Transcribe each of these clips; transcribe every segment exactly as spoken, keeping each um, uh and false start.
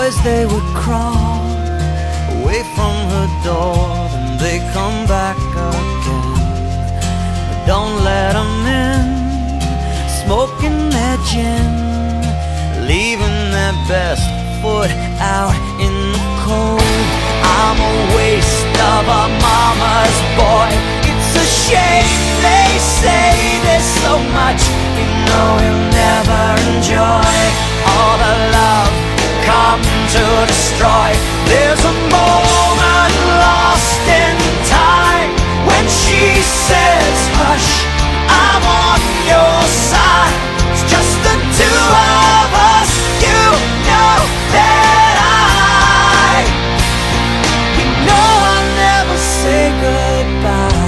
boys, they would crawl away from her door, then they come back again. But don't let them in, smoking their gin, leaving their best foot out in the cold. I'm a waste of a mama's boy. It's a shame they say there's so much you know you'll never enjoy. All the love come to destroy. There's a moment lost in time when she says hush, I'm on your side. It's just the two of us. You know that I, you know I'll never say goodbye.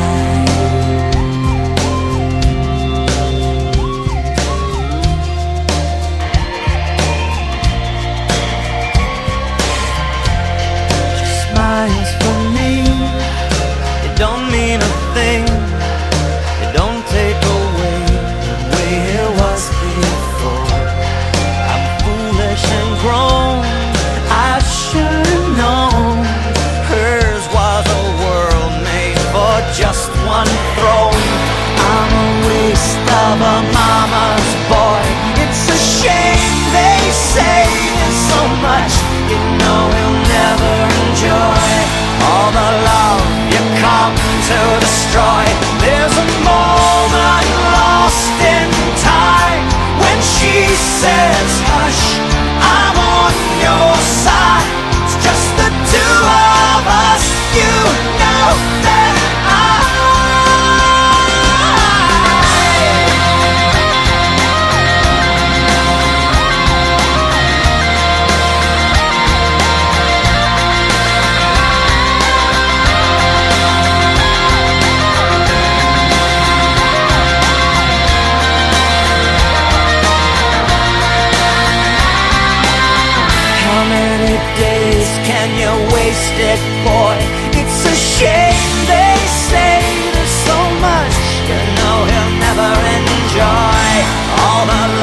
Smiles for me, it don't mean a thing. It don't take away the way it was before. I'm foolish and grown, I should've known. Hers was a world made for just one throne. I'm a waste of a mama's boy. It's a shame they say there's so much you know you'll never enjoy. All the love you come to destroy. There's a moment lost in time when she says hush, I'm on your side. It's just the two of us. You know that can you waste it, boy? It's a shame they say there's so much you know he'll never enjoy. All the